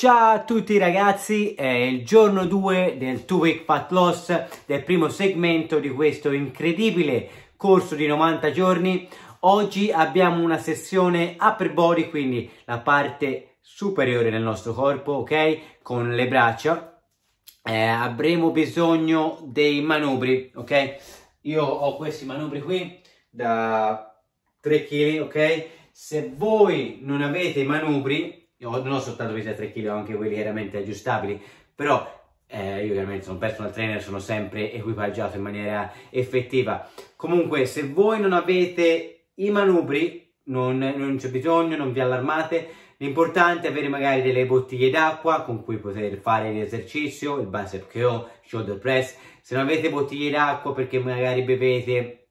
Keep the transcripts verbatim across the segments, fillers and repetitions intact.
Ciao a tutti ragazzi, è il giorno due del two week fat loss, del primo segmento di questo incredibile corso di novanta giorni. Oggi abbiamo una sessione upper body, quindi la parte superiore del nostro corpo, ok? Con le braccia. Eh, avremo bisogno dei manubri, ok? Io ho questi manubri qui da tre chili, ok? Se voi non avete i manubri, io non ho soltanto questi da tre chili, ho anche quelli chiaramente aggiustabili, però eh, io chiaramente sono un personal trainer, sono sempre equipaggiato in maniera effettiva. Comunque, se voi non avete i manubri, non, non c'è bisogno, non vi allarmate. L'importante è avere magari delle bottiglie d'acqua con cui poter fare l'esercizio, il bicep curl, shoulder press. Se non avete bottiglie d'acqua perché magari bevete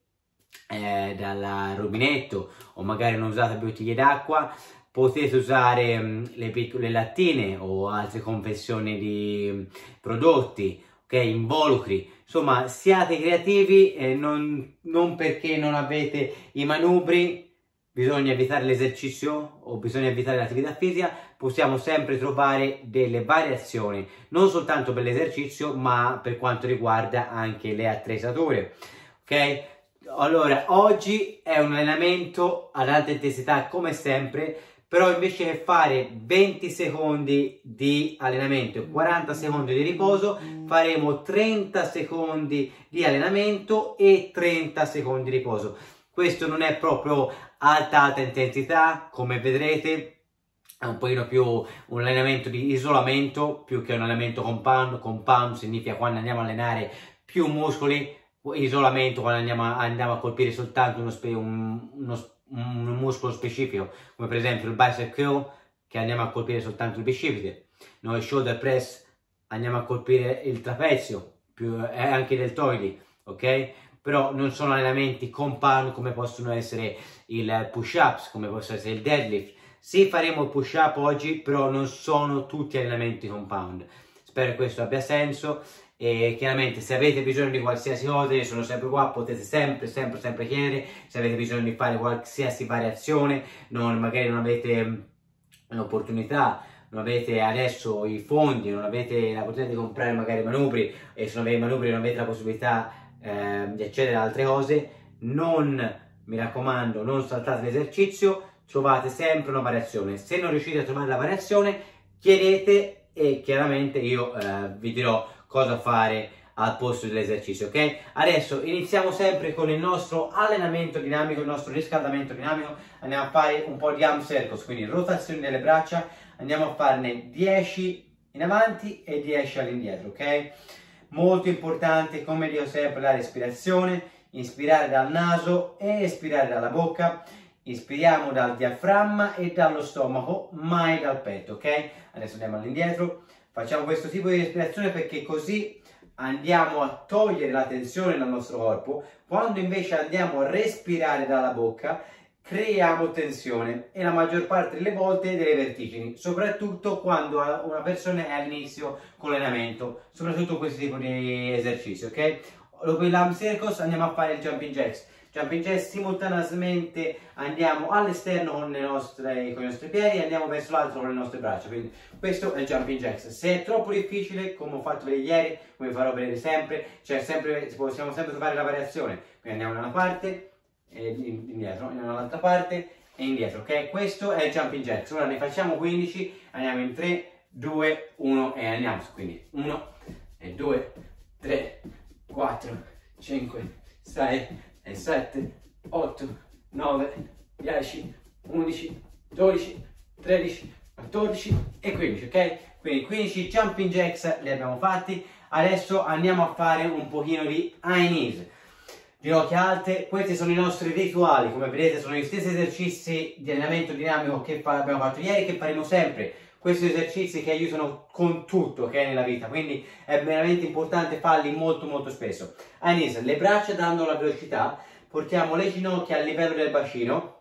eh, dal rubinetto o magari non usate bottiglie d'acqua, potete usare um, le piccole lattine o altre confezioni di um, prodotti, ok, involucri. Insomma, siate creativi, eh, non, non perché non avete i manubri bisogna evitare l'esercizio o bisogna evitare l'attività fisica. Possiamo sempre trovare delle variazioni, non soltanto per l'esercizio, ma per quanto riguarda anche le attrezzature, ok? Allora, oggi è un allenamento ad alta intensità come sempre, però invece che fare venti secondi di allenamento e quaranta secondi di riposo, faremo trenta secondi di allenamento e trenta secondi di riposo. Questo non è proprio alta alta intensità, come vedrete, è un pochino più un allenamento di isolamento più che un allenamento compound. Compound significa quando andiamo a allenare più muscoli, isolamento quando andiamo a, andiamo a colpire soltanto uno, spe, un, uno un muscolo specifico, come per esempio il bicep curl, che andiamo a colpire soltanto il bicipite. Noi shoulder press andiamo a colpire il trapezio più, e anche i deltoidi, ok? Però non sono allenamenti compound come possono essere il push ups, come possono essere il deadlift. Sì, faremo il push up oggi, però non sono tutti allenamenti compound. Spero che questo abbia senso. E chiaramente se avete bisogno di qualsiasi cosa, io sono sempre qua, potete sempre, sempre, sempre chiedere. Se avete bisogno di fare qualsiasi variazione, non, magari non avete l'opportunità, non avete adesso i fondi, non avete la possibilità di comprare magari i manubri, e se non avete i manubri non avete la possibilità eh, di accedere ad altre cose, non, mi raccomando, non saltate l'esercizio, trovate sempre una variazione. Se non riuscite a trovare la variazione, chiedete e chiaramente io eh, vi dirò cosa fare al posto dell'esercizio, ok? Adesso iniziamo sempre con il nostro allenamento dinamico, il nostro riscaldamento dinamico. Andiamo a fare un po' di arm circles, quindi rotazioni delle braccia. Andiamo a farne dieci in avanti e dieci all'indietro, ok? Molto importante, come dico sempre, la respirazione. Inspirare dal naso e espirare dalla bocca. Ispiriamo dal diaframma e dallo stomaco, mai dal petto, ok? Adesso andiamo all'indietro. Facciamo questo tipo di respirazione perché così andiamo a togliere la tensione dal nostro corpo. Quando invece andiamo a respirare dalla bocca, creiamo tensione e la maggior parte delle volte delle vertigini, soprattutto quando una persona è all'inizio con l'allenamento, soprattutto questo tipo di esercizio, ok? Dopo il arm circles andiamo a fare il jumping jacks. Jumping jacks simultaneamente andiamo all'esterno con, con i nostri piedi e andiamo verso l'altro con le nostre braccia. Quindi questo è il jumping jacks. Se è troppo difficile, come ho fatto vedere ieri, come vi farò vedere sempre, cioè sempre, possiamo sempre trovare la variazione. Quindi andiamo da una parte e indietro, andiamo dall'altra parte e indietro, ok? Questo è il jumping jacks. Ora ne facciamo quindici, andiamo in tre, due, uno e andiamo. Quindi uno, due, tre, quattro, cinque, sei e sette, otto, nove, dieci, undici, dodici, tredici, quattordici e quindici, ok? Quindi quindici jumping jacks li abbiamo fatti. Adesso andiamo a fare un pochino di high knees, ginocchia alte. Questi sono i nostri rituali, come vedete sono gli stessi esercizi di allenamento dinamico che abbiamo fatto ieri, che faremo sempre. Questi esercizi che aiutano con tutto che è nella vita, quindi è veramente importante farli molto molto spesso. High knees, le braccia dando la velocità, portiamo le ginocchia al livello del bacino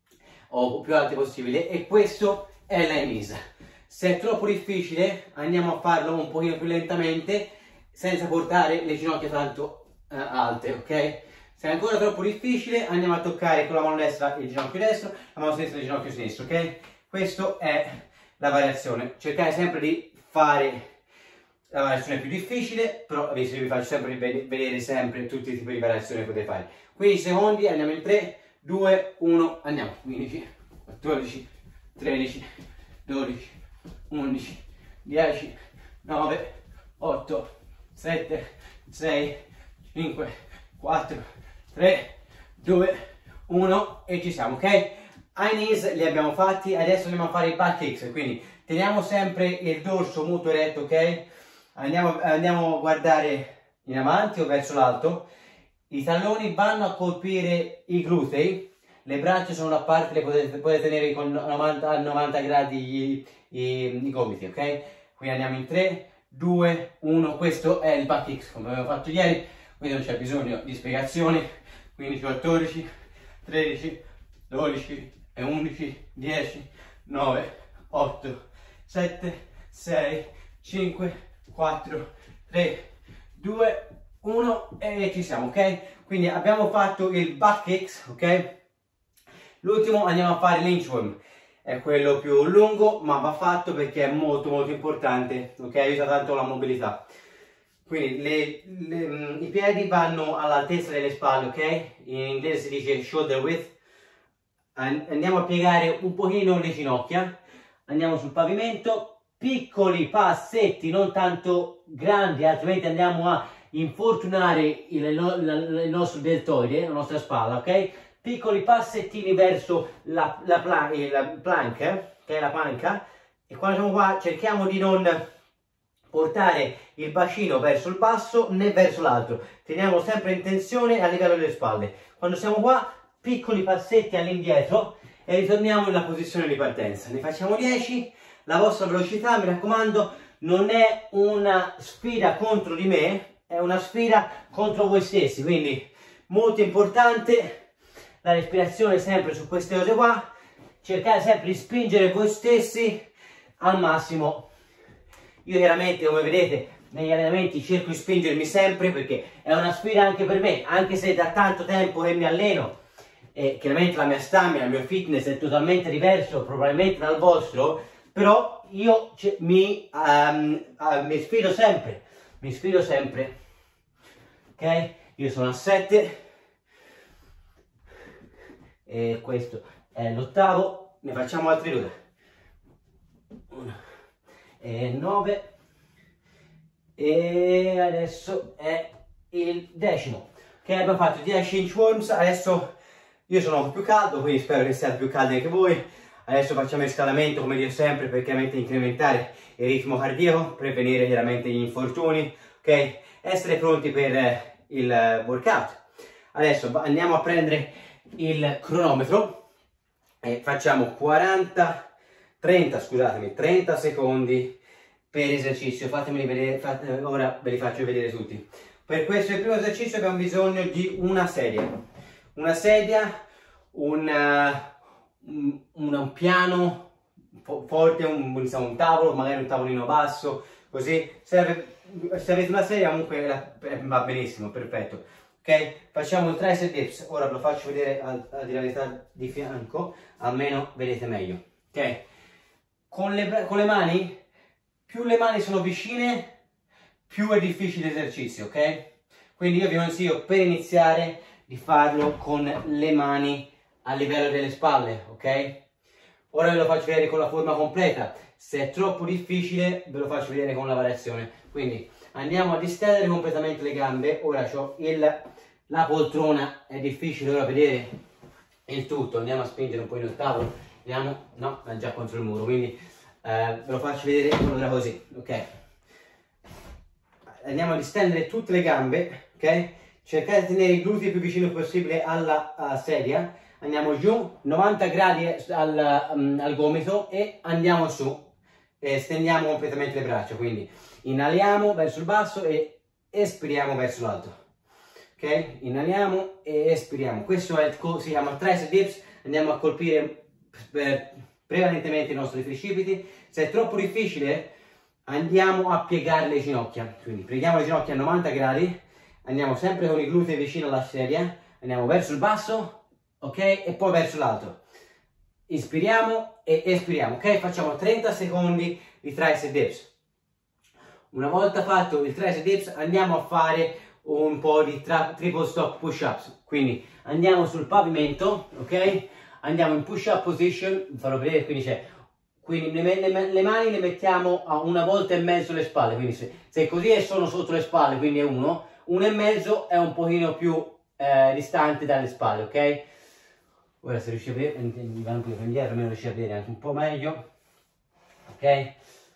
o più alte possibile, e questo è l'high knees. Se è troppo difficile andiamo a farlo un pochino più lentamente, senza portare le ginocchia tanto uh, alte, ok? Se è ancora troppo difficile andiamo a toccare con la mano destra il ginocchio destro, la mano sinistra il ginocchio sinistro, ok? Questo è la variazione. Cercate sempre di fare la variazione più difficile, però vi faccio sempre vedere sempre tutti i tipi di variazioni che potete fare. quindici secondi, andiamo in tre, due, uno, andiamo. quindici, quattordici, tredici, dodici, undici, dieci, nove, otto, sette, sei, cinque, quattro, tre, due, uno e ci siamo, ok? High knees li abbiamo fatti, adesso andiamo a fare i back kicks, quindi teniamo sempre il dorso molto eretto, ok? Andiamo, andiamo a guardare in avanti o verso l'alto, i talloni vanno a colpire i glutei, le braccia sono da parte, le potete, potete tenere con novanta, a novanta gradi i, i, i gomiti, ok? Quindi andiamo in tre, due, uno, questo è il back kicks come abbiamo fatto ieri, quindi non c'è bisogno di spiegazioni. quindici, quattordici, tredici, dodici e undici, dieci, nove, otto, sette, sei, cinque, quattro, tre, due, uno e ci siamo, ok? Quindi abbiamo fatto il back kicks, ok? L'ultimo andiamo a fare l'inchworm, è quello più lungo ma va fatto perché è molto molto importante, ok? Aiuta tanto la mobilità. Quindi le, le, i piedi vanno all'altezza delle spalle, ok? In inglese si dice shoulder width. Andiamo a piegare un pochino le ginocchia, andiamo sul pavimento, piccoli passetti, non tanto grandi, altrimenti andiamo a infortunare il, il, il nostro deltoide, la nostra spalla, ok? Piccoli passettini verso la, la, la, la plank, che è la panca, e quando siamo qua cerchiamo di non portare il bacino verso il basso né verso l'alto, teniamo sempre in tensione a livello delle spalle. Quando siamo qua, piccoli passetti all'indietro e ritorniamo nella posizione di partenza. Ne facciamo dieci, la vostra velocità, mi raccomando, non è una sfida contro di me, è una sfida contro voi stessi, quindi molto importante la respirazione sempre su queste cose qua, cercate sempre di spingere voi stessi al massimo. Io chiaramente, come vedete, negli allenamenti cerco di spingermi sempre perché è una sfida anche per me, anche se da tanto tempo che mi alleno e chiaramente la mia stamina, il mio fitness è totalmente diverso probabilmente dal vostro, però io mi, um, uh, mi sfido sempre, mi sfido sempre, ok? Io sono a sette e questo è l'ottavo, ne facciamo altri due, uno e nove e adesso è il decimo, ok? Abbiamo fatto dieci inchworms, adesso io sono un po' più caldo, quindi spero che siate più caldi anche voi. Adesso facciamo il riscaldamento, come dico sempre, per chiaramente incrementare il ritmo cardiaco, prevenire chiaramente gli infortuni, ok? Essere pronti per il workout. Adesso andiamo a prendere il cronometro e facciamo quaranta, trenta, scusatemi, trenta secondi per esercizio. Fatemi vedere, fate, ora ve li faccio vedere tutti. Per questo il primo esercizio abbiamo bisogno di una sedia. Una sedia, un, uh, un, un piano forte, un, diciamo, un tavolo, magari un tavolino basso, così. Serve, se avete una sedia comunque va benissimo, perfetto. Ok? Facciamo il tricep dips, ora ve lo faccio vedere a, a dire la verità di fianco, almeno vedete meglio. Ok? Con le, con le mani, più le mani sono vicine, più è difficile l'esercizio, ok? Quindi io vi consiglio per iniziare di farlo con le mani a livello delle spalle, ok? Ora ve lo faccio vedere con la forma completa, se è troppo difficile ve lo faccio vedere con la variazione. Quindi andiamo a distendere completamente le gambe, ora ho il, la poltrona, è difficile ora vedere il tutto, andiamo a spingere un po' il tavolo, vediamo, no, è già contro il muro, quindi eh, ve lo faccio vedere ora così, ok? Andiamo a distendere tutte le gambe, ok? Cercate di tenere i glutei il più vicino possibile alla uh, sedia, andiamo giù, novanta gradi al, um, al gomito e andiamo su, e stendiamo completamente le braccia, quindi inaliamo verso il basso e espiriamo verso l'alto, ok? Inaliamo e espiriamo, questo è, si chiama tricep dips, andiamo a colpire per, prevalentemente i nostri tricipiti. Se è troppo difficile andiamo a piegare le ginocchia, quindi pieghiamo le ginocchia a novanta gradi, andiamo sempre con i glutei vicino alla sedia, andiamo verso il basso, ok? E poi verso l'alto. ispiriamo e espiriamo, ok? Facciamo trenta secondi di tricep dips. Una volta fatto il tricep dips andiamo a fare un po' di triple stop push ups, quindi andiamo sul pavimento, ok? Andiamo in push up position, vi farò vedere, quindi c'è, quindi le, le, le mani le mettiamo a una volta e mezzo le spalle, quindi se, se così è sono sotto le spalle, quindi è uno, uno e mezzo è un pochino più eh, distante dalle spalle, ok? Ora se riuscite a vedere, mi vanno più indietro, almeno riuscite a vedere anche un po' meglio, ok?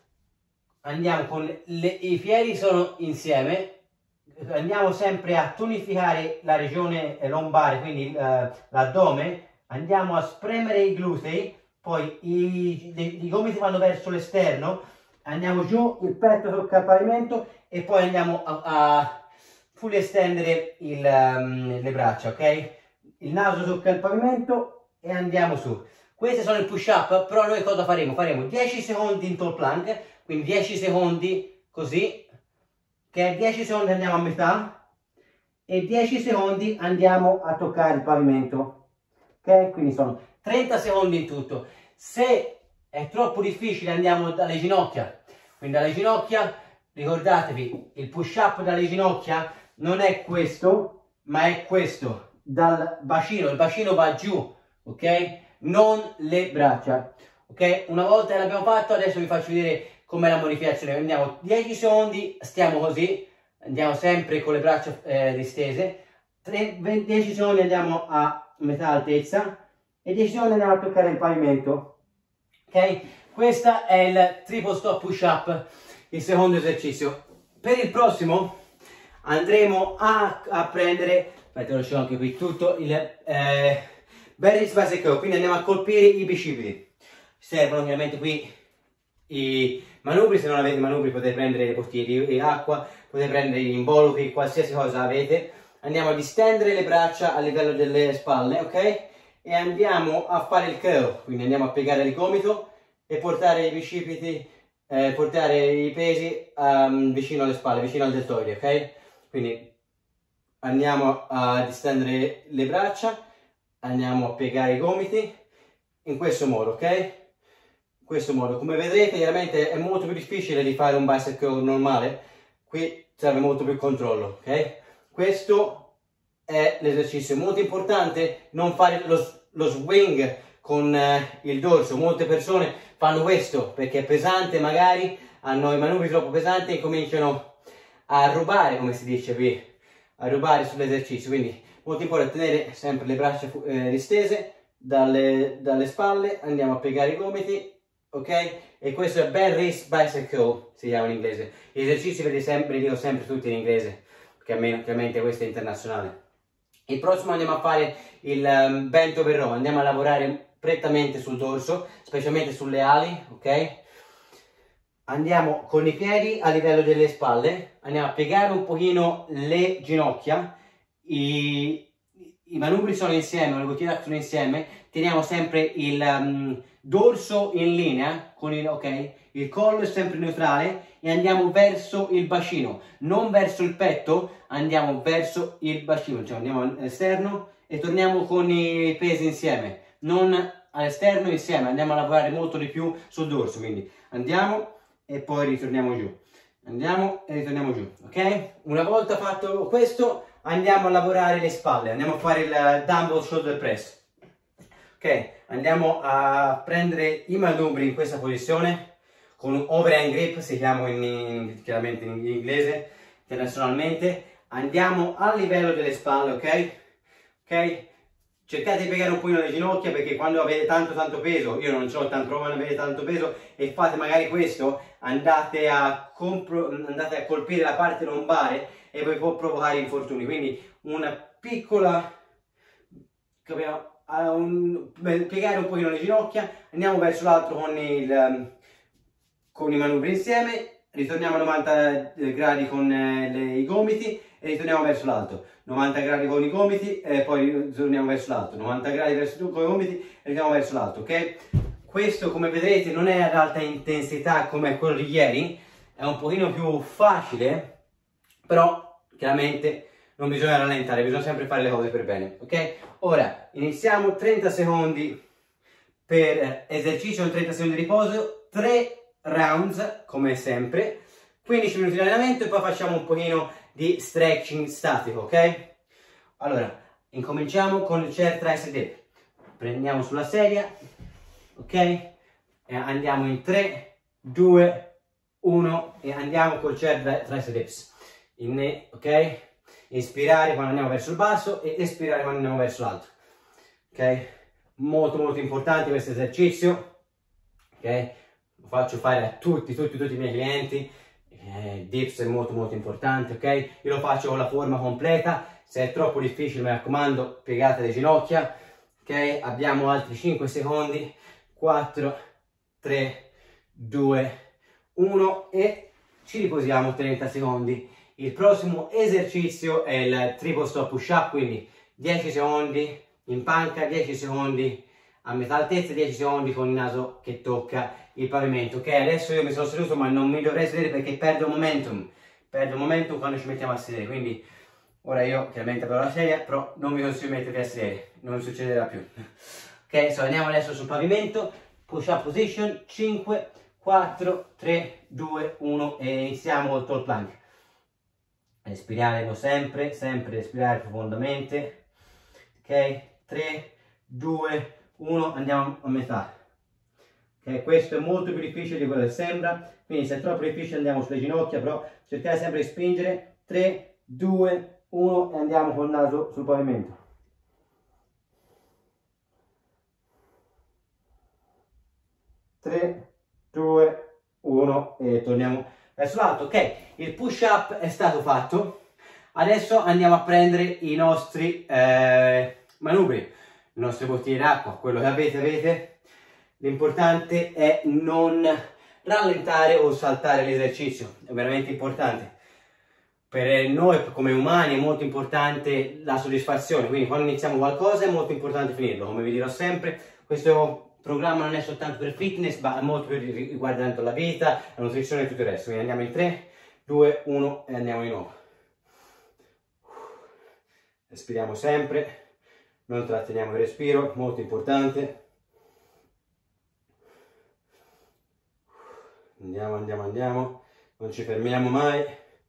Andiamo con le, i piedi sono insieme, andiamo sempre a tonificare la regione lombare, quindi uh, l'addome, andiamo a spremere i glutei, poi i, i, i gomiti vanno verso l'esterno, andiamo giù, il petto tocca il pavimento e poi andiamo a, a full estendere il, um, le braccia, ok? Il naso tocca il pavimento e andiamo su. Questi sono il push up, però noi cosa faremo? Faremo dieci secondi in tall plank, quindi dieci secondi così, che dieci secondi andiamo a metà e dieci secondi andiamo a toccare il pavimento, ok? Quindi sono trenta secondi in tutto. Se è troppo difficile andiamo dalle ginocchia, quindi dalle ginocchia ricordatevi il push up dalle ginocchia non è questo ma è questo, dal bacino, il bacino va giù, ok? Non le braccia, ok? Una volta che l'abbiamo fatto adesso vi faccio vedere com'è la modificazione. Andiamo dieci secondi, stiamo così, andiamo sempre con le braccia eh, distese, dieci secondi andiamo a metà altezza e dieci secondi andiamo a toccare il pavimento, ok? Questo è il triple stop push up, il secondo esercizio. Per il prossimo andremo a, a prendere, aspetta lo c'ho anche qui tutto, il eh, belly basic curl, quindi andiamo a colpire i bicipiti. Servono chiaramente qui i manubri, se non avete manubri potete prendere le bottiglie di acqua, potete prendere gli involucri, qualsiasi cosa avete. Andiamo a distendere le braccia a livello delle spalle, ok? E andiamo a fare il curl, quindi andiamo a piegare il gomito e portare i bicipiti, eh, portare i pesi um, vicino alle spalle, vicino al deltoide, ok? Quindi andiamo a distendere le braccia, andiamo a piegare i gomiti in questo modo, ok? In questo modo, come vedrete chiaramente è molto più difficile di fare un bicep curl normale, qui serve molto più controllo, ok? Questo è l'esercizio, molto importante non fare lo, lo swing con eh, il dorso. Molte persone fanno questo perché è pesante, magari hanno i manubri troppo pesanti e cominciano a rubare, come si dice qui, a rubare sull'esercizio. Quindi molto importante tenere sempre le braccia eh, distese dalle, dalle spalle, andiamo a piegare i gomiti, ok? E questo è Bell Race Bicep Curl, si chiama in inglese. Gli esercizi ve li sempre, dico sempre tutti in inglese, perché almeno ovviamente questo è internazionale. Il prossimo andiamo a fare il um, bent over row, andiamo a lavorare prettamente sul dorso, specialmente sulle ali, ok? Andiamo con i piedi a livello delle spalle, andiamo a piegare un pochino le ginocchia, i, i manubri sono insieme, le bottiglie sono insieme, teniamo sempre il um, dorso in linea, con il, ok? Il collo è sempre neutrale e andiamo verso il bacino, non verso il petto, andiamo verso il bacino, cioè andiamo all'esterno e torniamo con i pesi insieme, non all'esterno insieme, andiamo a lavorare molto di più sul dorso, quindi andiamo e poi ritorniamo giù, andiamo e ritorniamo giù, ok? Una volta fatto questo andiamo a lavorare le spalle, andiamo a fare il dumbbell shoulder press, ok? Andiamo a prendere i manubri in questa posizione con un overhand grip, si chiama in, in, chiaramente in inglese, internazionalmente. Andiamo a livello delle spalle, ok? Ok? Cercate di piegare un pochino le ginocchia perché quando avete tanto tanto peso, io non ho tanto, non avete tanto peso e fate magari questo, andate a, andate a colpire la parte lombare e poi può provocare infortuni. Quindi una piccola, capiamo, un, piegare un pochino le ginocchia, andiamo verso l'altro con, il, con i manubri insieme, ritorniamo a novanta gradi con eh, le, i gomiti e ritorniamo verso l'alto, novanta gradi con i gomiti e poi ritorniamo verso l'alto, novanta gradi verso, con i gomiti e ritorniamo verso l'alto, ok? Questo come vedrete non è ad alta intensità come quello di ieri, è un pochino più facile, però chiaramente non bisogna rallentare, bisogna sempre fare le cose per bene, ok? Ora iniziamo trenta secondi per esercizio in trenta secondi di riposo, tre rounds come sempre, quindici minuti di allenamento e poi facciamo un pochino di stretching statico, ok? Allora, incominciamo con il chair tricep dip. Prendiamo sulla sedia, ok? E andiamo in tre, due, uno e andiamo col chair tricep dips. In, ok? Inspirare quando andiamo verso il basso e espirare quando andiamo verso l'alto, ok? Molto molto importante questo esercizio, ok? Lo faccio fare a tutti, tutti, tutti i miei clienti. Eh, dips è molto molto importante, ok? Io lo faccio con la forma completa. Se è troppo difficile, mi raccomando, piegate le ginocchia, ok? Abbiamo altri cinque secondi, quattro, tre, due, uno e ci riposiamo trenta secondi. Il prossimo esercizio è il triple stop push up, quindi dieci secondi in panca, dieci secondi a metà altezza, dieci secondi con il naso che tocca il pavimento, ok? Adesso io mi sono seduto ma non mi dovrei sedere perché perdo momentum, perdo momentum quando ci mettiamo a sedere, quindi ora io chiaramente avrò la sedia, però non mi consiglio di mettervi a sedere, non succederà più. Ok, so andiamo adesso sul pavimento, push up position, cinque, quattro, tre, due, uno e iniziamo col tall plank. Respiriamo sempre, sempre respirare profondamente, ok? tre, due, uno, andiamo a metà. Ok, questo è molto più difficile di quello che sembra, quindi se è troppo difficile andiamo sulle ginocchia, però cercate sempre di spingere, tre, due, uno e andiamo col naso sul pavimento. tre, due, uno e torniamo verso l'alto. Ok, il push up è stato fatto, adesso andiamo a prendere i nostri eh, manubri, le nostre bottiglie d'acqua, quello che avete, avete. L'importante è non rallentare o saltare l'esercizio, è veramente importante. Per noi come umani è molto importante la soddisfazione, quindi quando iniziamo qualcosa è molto importante finirlo, come vi dirò sempre. Questo programma non è soltanto per fitness, ma è molto più riguardante la vita, la nutrizione e tutto il resto. Quindi andiamo in tre, due, uno e andiamo di nuovo. Respiriamo sempre, non tratteniamo il respiro, molto importante. Andiamo, andiamo, andiamo, non ci fermiamo mai.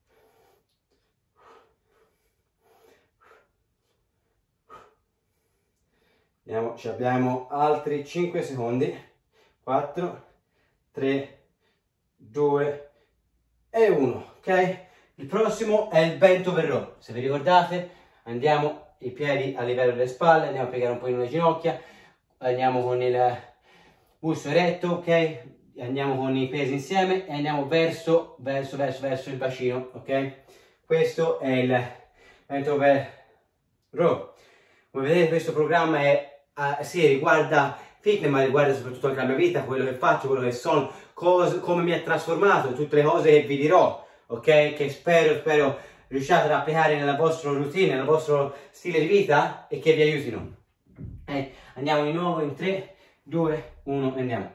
Andiamo, ci abbiamo altri cinque secondi. quattro, tre, due e uno, ok? Il prossimo è il bent over row. Se vi ricordate, andiamo i piedi a livello delle spalle, andiamo a piegare un po' le ginocchia, andiamo con il busto eretto, ok? Andiamo con i pesi insieme e andiamo verso, verso, verso, verso il bacino, ok? Questo è il bent over row. Come vedete questo programma è, uh, sì, riguarda fitness, ma riguarda soprattutto anche la mia vita, quello che faccio, quello che sono, cose, come mi ha trasformato, tutte le cose che vi dirò, ok? Che spero, spero riusciate ad applicare nella vostra routine, nel vostro stile di vita e che vi aiutino. Eh, andiamo di nuovo in tre, due, uno e andiamo.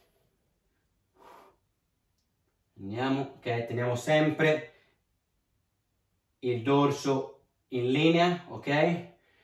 Andiamo, ok, teniamo sempre il dorso in linea, ok?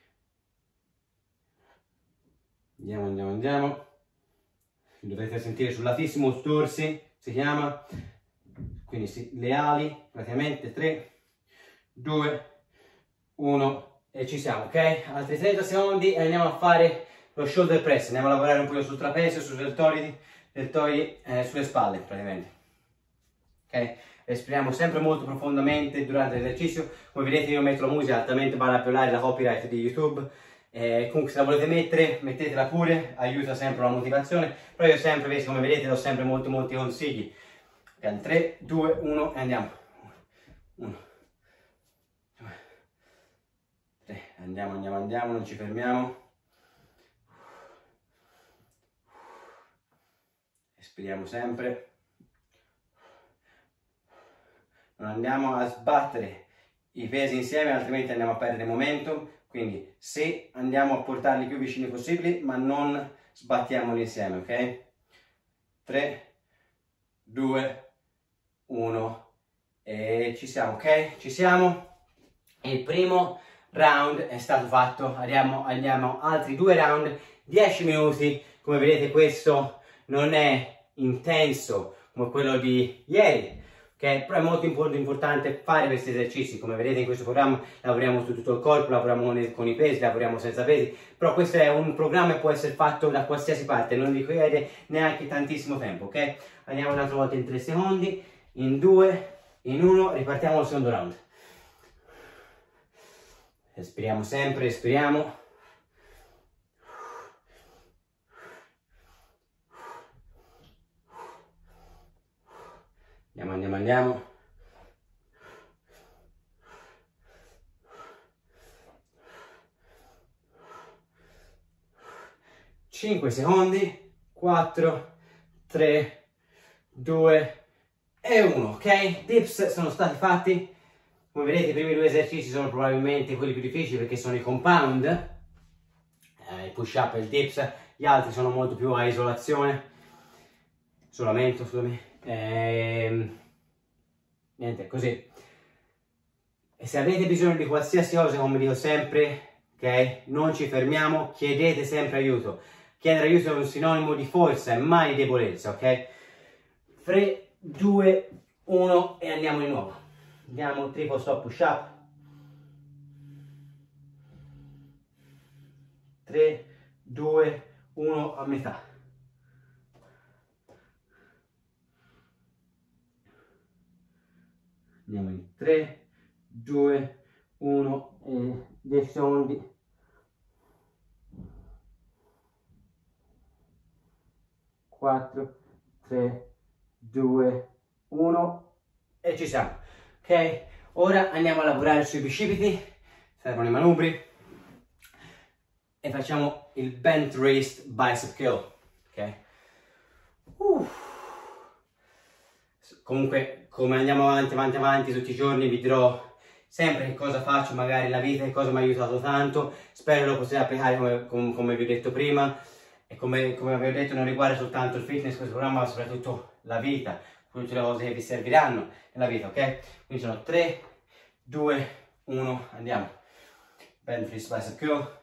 Andiamo, andiamo, andiamo. Dovrete sentire sul latissimo dorsi, si chiama. Quindi sì, le ali, praticamente tre, due, uno e ci siamo, ok? Altri trenta secondi e andiamo a fare lo shoulder press. Andiamo a lavorare un po' sul trapezio, sui deltoidi, deltoidi eh, sulle spalle, praticamente. Ok? Respiriamo sempre molto profondamente durante l'esercizio. Come vedete io metto la musica altamente barra violare la copyright di YouTube. Eh, comunque se la volete mettere, mettetela pure, aiuta sempre la motivazione. Però io sempre, come vedete, do sempre molti molti consigli. Okay, tre, due, uno e andiamo. uno, due, tre, andiamo, andiamo, andiamo, non ci fermiamo. Respiriamo sempre. Non andiamo a sbattere i pesi insieme, altrimenti andiamo a perdere momentum. Quindi se andiamo a portarli più vicini possibili, ma non sbattiamoli insieme, ok? tre, due, uno e ci siamo, ok? Ci siamo. Il primo round è stato fatto, andiamo, andiamo altri due round, dieci minuti Come vedete questo non è intenso come quello di ieri, ok? Però è molto importante fare questi esercizi. Come vedete in questo programma lavoriamo su tutto il corpo, lavoriamo con i pesi, lavoriamo senza pesi, però questo è un programma che può essere fatto da qualsiasi parte, non richiede neanche tantissimo tempo, ok? Andiamo un'altra volta in tre secondi, in due, in uno, ripartiamo il secondo round. Respiriamo sempre, respiriamo. Andiamo, andiamo, andiamo. cinque secondi, quattro, tre, due e uno, ok? Dips sono stati fatti. Come vedete i primi due esercizi sono probabilmente quelli più difficili perché sono i compound, eh, il push up e il dips, gli altri sono molto più a isolazione, isolamento, scusami, ehm, niente, così. E se avete bisogno di qualsiasi cosa, come dico sempre, ok? Non ci fermiamo, chiedete sempre aiuto. Chiedere aiuto è un sinonimo di forza e mai di debolezza, ok? tre, due, uno e andiamo di nuovo. Andiamo, triple stop push up. tre, due, uno a metà. Andiamo in tre, due, uno e dieci secondi. quattro, tre, due, uno e ci siamo. Ok, ora andiamo a lavorare sui bicipiti, servono i manubri e facciamo il bent wrist bicep curl. Ok, uh. Comunque, come andiamo avanti, avanti, avanti tutti i giorni, vi dirò sempre che cosa faccio magari nella vita e cosa mi ha aiutato tanto. Spero lo possiate applicare come, come, come vi ho detto prima. E come, come vi ho detto non riguarda soltanto il fitness questo programma, ma soprattutto la vita, tutte le cose che vi serviranno nella vita, ok? Quindi sono tre, due, uno, andiamo. Bend wrist bicep curl.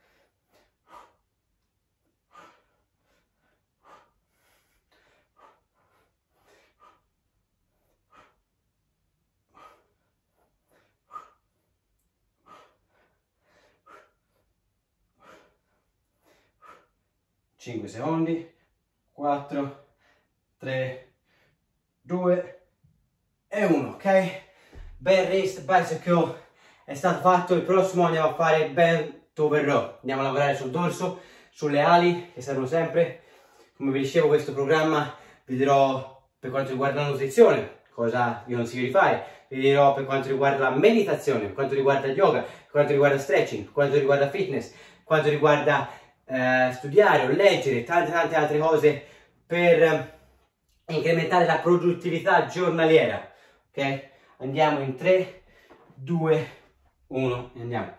cinque secondi, quattro, tre, due e uno, ok? Bend wrist bicep curl è stato fatto. Il prossimo andiamo a fare bent over row. Andiamo a lavorare sul dorso, sulle ali che servono sempre. Come vi dicevo, questo programma vi dirò per quanto riguarda la nutrizione cosa vi consiglio di fare, vi dirò per quanto riguarda la meditazione, per quanto riguarda il yoga, per quanto riguarda stretching, per quanto riguarda fitness, per quanto riguarda Eh, studiare o leggere, tante tante altre cose per eh, incrementare la produttività giornaliera, ok? Andiamo in tre, due, uno e andiamo.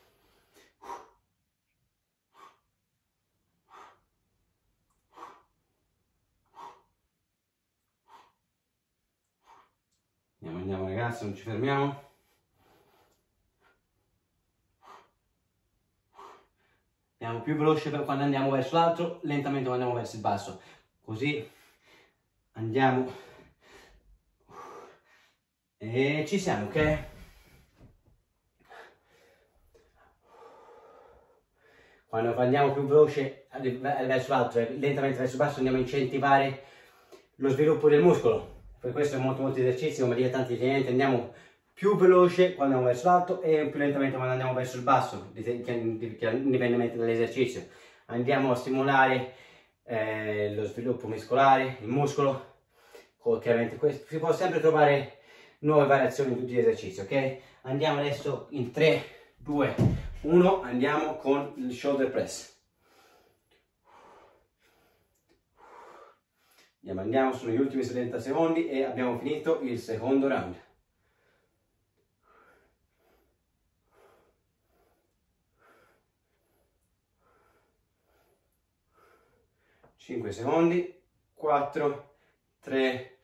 Andiamo, andiamo ragazzi, non ci fermiamo. Andiamo più veloce per quando andiamo verso l'alto, lentamente quando andiamo verso il basso. Così andiamo. E ci siamo, ok? Quando andiamo più veloce verso l'alto e lentamente verso il basso andiamo a incentivare lo sviluppo del muscolo. Per questo è molto molto esercizio, come dire tanti clienti, andiamo più veloce quando andiamo verso l'alto e più lentamente quando andiamo verso il basso, indipendentemente dall'esercizio. Andiamo a stimolare eh, lo sviluppo muscolare, il muscolo, chiaramente questo. Si può sempre trovare nuove variazioni in tutti gli esercizi, ok? Andiamo adesso in tre, due, uno, andiamo con il shoulder press. Andiamo, andiamo, sono gli ultimi trenta secondi e abbiamo finito il secondo round. cinque secondi, quattro, tre,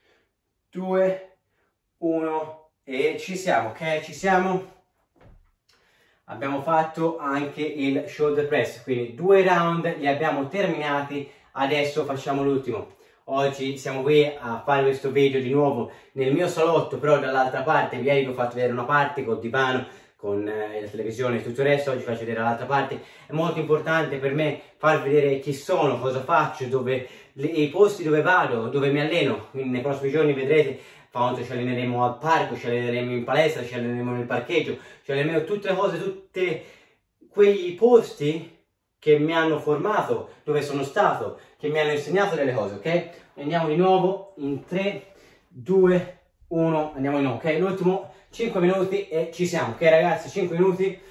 due, uno e ci siamo, ok? Ci siamo. abbiamo fatto anche il shoulder press, quindi due round li abbiamo terminati, adesso facciamo l'ultimo. Oggi siamo qui a fare questo video di nuovo nel mio salotto, però dall'altra parte. Ieri vi ho fatto vedere una parte col divano, con eh, la televisione e tutto il resto. Oggi faccio vedere l'altra parte. È molto importante per me far vedere chi sono, cosa faccio, dove, le, i posti dove vado, dove mi alleno. Quindi nei prossimi giorni vedrete, quando ci alleneremo al parco, ci alleneremo in palestra, ci alleneremo nel parcheggio, ci alleneremo tutte le cose, tutti quei posti che mi hanno formato, dove sono stato, che mi hanno insegnato delle cose, ok? Andiamo di nuovo in tre, due, uno, andiamo di nuovo, ok? L'ultimo cinque minuti e ci siamo, ok ragazzi? cinque minuti.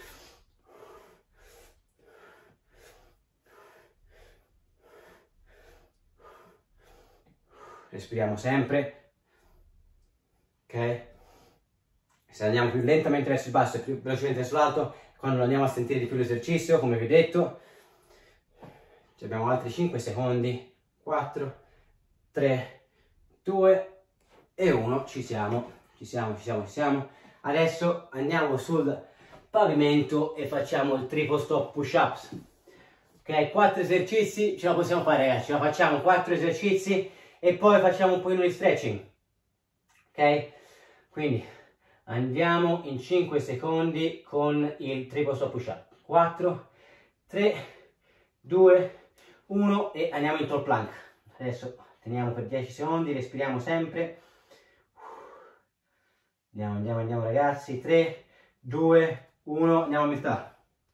Respiriamo sempre, ok? Se andiamo più lentamente verso il basso e più velocemente verso l'alto, quando andiamo a sentire di più l'esercizio, come vi ho detto, abbiamo altri cinque secondi, quattro, tre, due e uno, ci siamo, ci siamo, ci siamo, ci siamo. Adesso andiamo sul pavimento e facciamo il triple stop push ups. Ok, quattro esercizi, ce la possiamo fare ragazzi, ce la facciamo, quattro esercizi e poi facciamo un pochino di stretching. Ok, quindi andiamo in cinque secondi con il triple stop push up. quattro, tre, due, uno e andiamo in tall plank. Adesso teniamo per dieci secondi, respiriamo sempre. Andiamo, andiamo, andiamo ragazzi. tre, due, uno, andiamo a metà.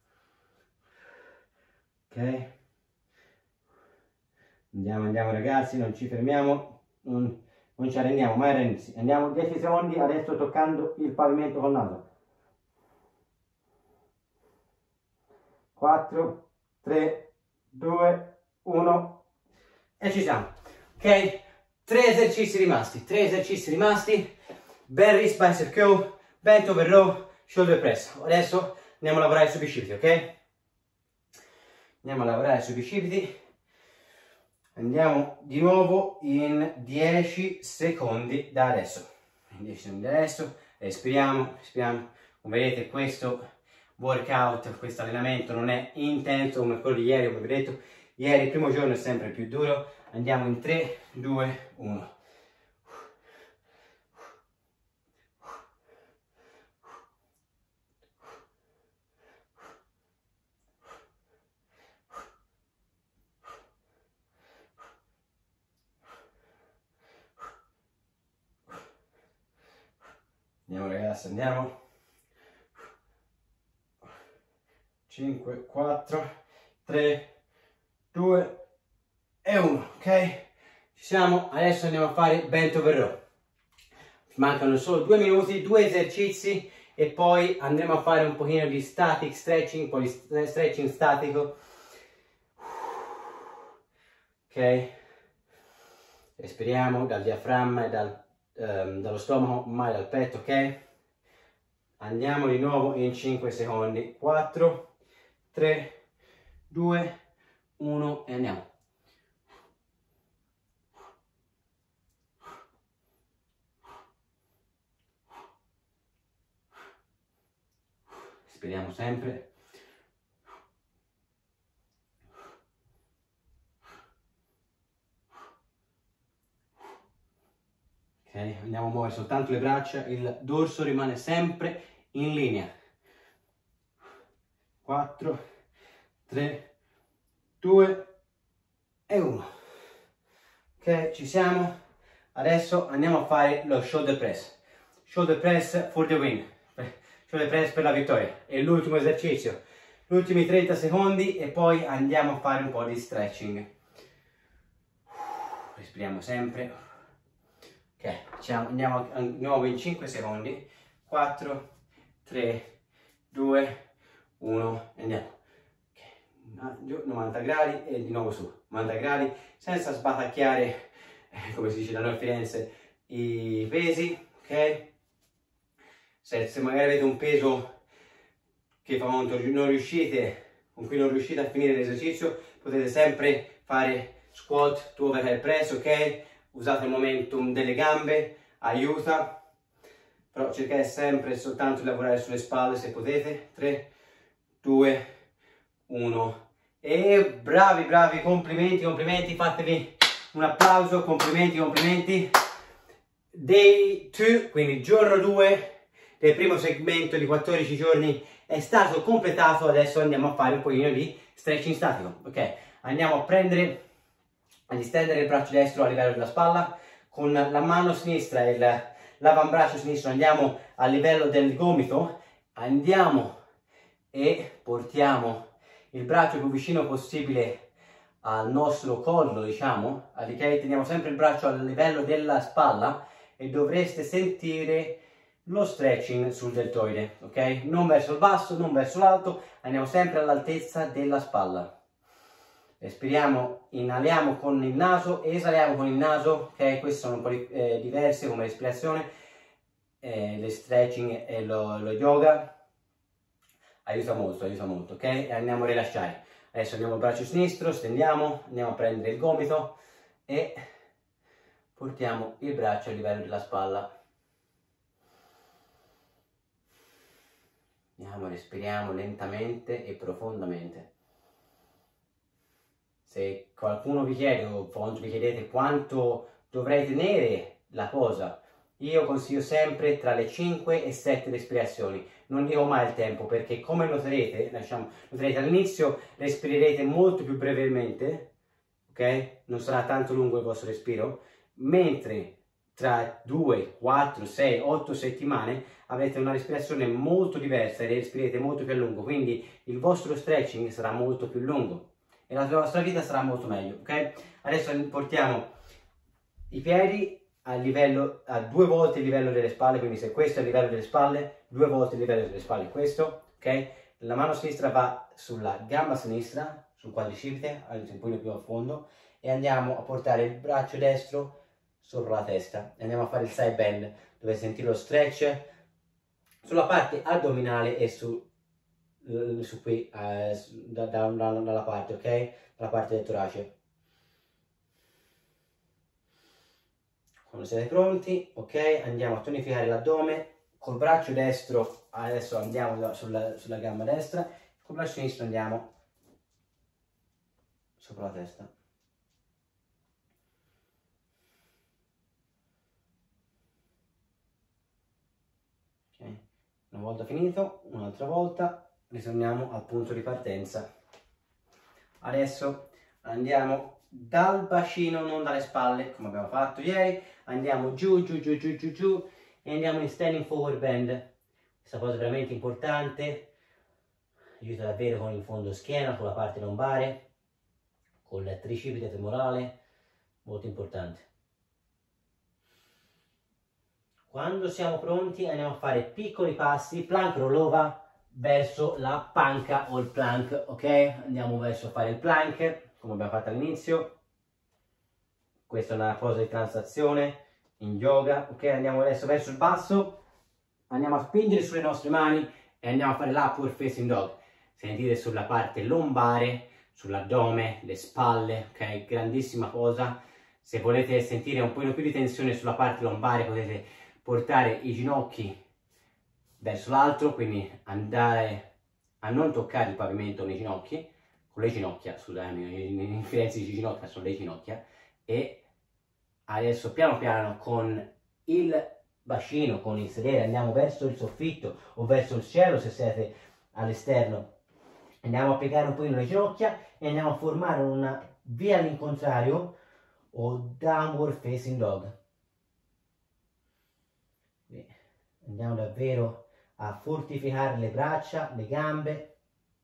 Ok. Andiamo, andiamo ragazzi, non ci fermiamo, non, non ci arrendiamo, mai arrendersi. Andiamo dieci secondi, adesso toccando il pavimento col naso. quattro, tre, due, uno e ci siamo. Ok, tre esercizi rimasti, tre esercizi rimasti. Ben wrist bicep curl, bent over row, shoulder press. Adesso andiamo a lavorare sui bicipiti, ok? Andiamo a lavorare sui bicipiti. Andiamo di nuovo in dieci secondi da adesso. In dieci secondi da adesso, respiriamo, respiriamo. Come vedete questo workout, questo allenamento non è intenso come quello di ieri, come vi ho detto. Ieri il primo giorno è sempre più duro. Andiamo in tre, due, uno. Andiamo ragazzi, andiamo. cinque, quattro, tre, due e uno, ok? Ci siamo, adesso andiamo a fare bent over row. Mancano solo due minuti, due esercizi e poi andremo a fare un pochino di static stretching, un po' di stretching statico. Ok? Respiriamo dal diaframma e dal, um, dallo stomaco, mai dal petto, ok? Andiamo di nuovo in cinque secondi. quattro, tre, due, uno e andiamo. Respiriamo sempre. Ok, andiamo a muovere soltanto le braccia, il dorso rimane sempre in linea. quattro, tre, due e uno. Ok, ci siamo. Adesso andiamo a fare lo shoulder press. Shoulder press for the win. Shoulder press per la vittoria. È l'ultimo esercizio. Gli ultimi trenta secondi e poi andiamo a fare un po' di stretching. Respiriamo sempre. Ok, andiamo di nuovo in cinque secondi. quattro, tre, due, uno e andiamo. Okay. Giù, novanta gradi e di nuovo su. novanta gradi senza sbatacchiare, eh, come si dice da noi a Firenze, i pesi. Ok? Se, se magari avete un peso che fa molto, non riuscite, con cui non riuscite a finire l'esercizio, potete sempre fare squat to overhead press, ok? Usate il momentum delle gambe, aiuta, però cercate sempre soltanto di lavorare sulle spalle se potete. tre, due, uno. E bravi, bravi, complimenti, complimenti, fatevi un applauso, complimenti, complimenti. Day due, quindi giorno due del primo segmento di quattordici giorni è stato completato. Adesso andiamo a fare un pochino di stretching statico. Ok, andiamo a prendere, a distendere il braccio destro a livello della spalla, con la mano sinistra e l'avambraccio sinistro andiamo a livello del gomito, andiamo e portiamo il braccio più vicino possibile al nostro collo, diciamo, ok? Teniamo sempre il braccio a livello della spalla e dovreste sentire lo stretching sul deltoide, ok? Non verso il basso, non verso l'alto, andiamo sempre all'altezza della spalla. Respiriamo, inaliamo con il naso, esaliamo con il naso, ok? Queste sono un po' di, eh, diverse come respirazione, eh, le stretching e lo, lo yoga. Aiuta molto, aiuta molto, ok? E andiamo a rilasciare. Adesso andiamo al braccio sinistro, stendiamo, andiamo a prendere il gomito e portiamo il braccio a livello della spalla. Andiamo, respiriamo lentamente e profondamente. Se qualcuno vi chiede o vi chiedete quanto dovrei tenere la posa, io consiglio sempre tra le cinque e sette respirazioni. Non dico mai il tempo, perché come noterete, lasciamo, noterete all'inizio respirerete molto più brevemente, ok? Non sarà tanto lungo il vostro respiro, mentre tra due, quattro, sei, otto settimane avrete una respirazione molto diversa e respirerete molto più a lungo, quindi il vostro stretching sarà molto più lungo e la vostra vita sarà molto meglio, ok? Adesso portiamo i piedi a livello, a due volte il livello delle spalle, quindi se questo è il livello delle spalle, due volte il livello delle spalle questo, ok? La mano sinistra va sulla gamba sinistra, sul quadricipite, un po' più a fondo, e andiamo a portare il braccio destro sopra la testa. Andiamo a fare il side bend, dove sentire lo stretch sulla parte addominale e su, su qui, eh, da, da, da, dalla parte, ok? Dalla parte del torace. Quando siete pronti, ok, andiamo a tonificare l'addome col braccio destro. Adesso andiamo sulla, sulla gamba destra, col braccio sinistro andiamo sopra la testa. Okay. Una volta finito, un'altra volta, ritorniamo al punto di partenza. Adesso andiamo dal bacino, non dalle spalle, come abbiamo fatto ieri, andiamo giù, giù, giù, giù, giù, giù e andiamo in standing forward bend. Questa cosa è veramente importante, aiuta davvero con il fondo schiena, con la parte lombare, con il tricipite femorale, molto importante. Quando siamo pronti andiamo a fare piccoli passi, plank rollover verso la panca o il plank, ok? Andiamo verso a fare il plank, come abbiamo fatto all'inizio. Questa è una cosa di transazione in yoga, ok? Andiamo adesso verso il basso, andiamo a spingere sulle nostre mani e andiamo a fare l'upward facing dog. Sentite sulla parte lombare, sull'addome, le spalle, ok? Grandissima cosa. Se volete sentire un po' più di tensione sulla parte lombare potete portare i ginocchi verso l'alto, quindi andare a non toccare il pavimento nei ginocchi, con le ginocchia, scusami, in Firenze di ginocchia sono le ginocchia, e adesso piano piano con il bacino, con il sedere andiamo verso il soffitto o verso il cielo se siete all'esterno, andiamo a piegare un pochino le ginocchia e andiamo a formare una via all'incontrario o downward facing dog. Andiamo davvero a fortificare le braccia, le gambe.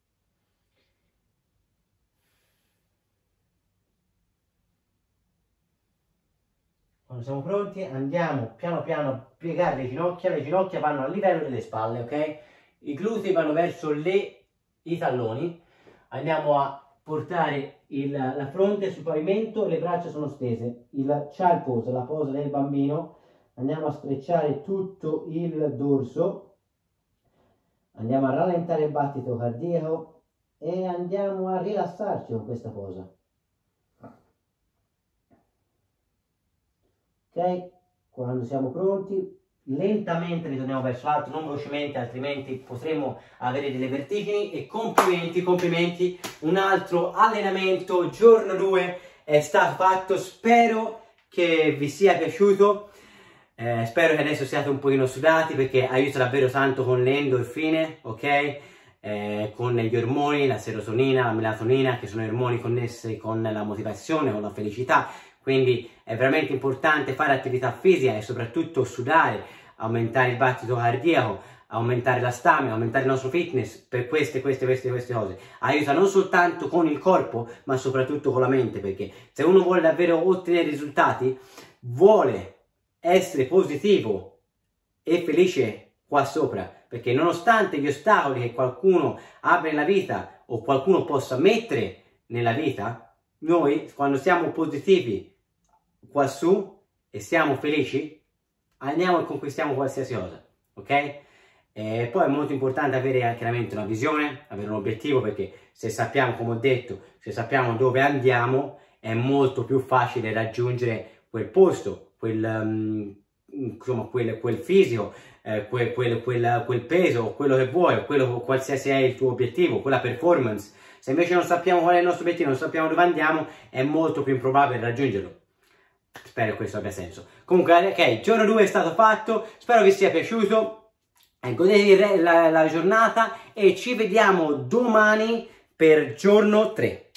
Quando siamo pronti andiamo piano piano a piegare le ginocchia, le ginocchia vanno a livello delle spalle, ok? I glutei vanno verso le, i talloni, andiamo a portare il, la fronte sul pavimento, le braccia sono stese, il child pose, la posa del bambino. Andiamo a strecciare tutto il dorso, andiamo a rallentare il battito cardiaco e andiamo a rilassarci con questa posa. Ok? Quando siamo pronti lentamente ritorniamo verso l'alto, non velocemente, altrimenti potremo avere delle vertigini. E complimenti, complimenti, un altro allenamento, giorno due è stato fatto, spero che vi sia piaciuto, eh, spero che adesso siate un pochino sudati perché aiuta davvero tanto con le endorfine, ok? Eh, con gli ormoni, la serotonina, la melatonina, che sono ormoni connessi con la motivazione, con la felicità. Quindi è veramente importante fare attività fisica e soprattutto sudare, aumentare il battito cardiaco, aumentare la stamina, aumentare il nostro fitness. Per queste, queste, queste, queste cose aiuta non soltanto con il corpo ma soprattutto con la mente, perché se uno vuole davvero ottenere risultati, vuole essere positivo e felice qua sopra, perché nonostante gli ostacoli che qualcuno abbia nella vita o qualcuno possa mettere nella vita, noi quando siamo positivi qua su e siamo felici, andiamo e conquistiamo qualsiasi cosa, ok? E poi è molto importante avere chiaramente una visione, avere un obiettivo, perché se sappiamo, come ho detto, se sappiamo dove andiamo, è molto più facile raggiungere quel posto, quel, um, insomma, quel, quel fisico, eh, quel, quel, quel, quel peso, quello che vuoi, quello, qualsiasi è il tuo obiettivo, quella performance. Se invece non sappiamo qual è il nostro obiettivo, non sappiamo dove andiamo, è molto più improbabile raggiungerlo. Spero che questo abbia senso. Comunque, ok, giorno due è stato fatto, spero vi sia piaciuto, godetevi la, la giornata e ci vediamo domani per giorno tre.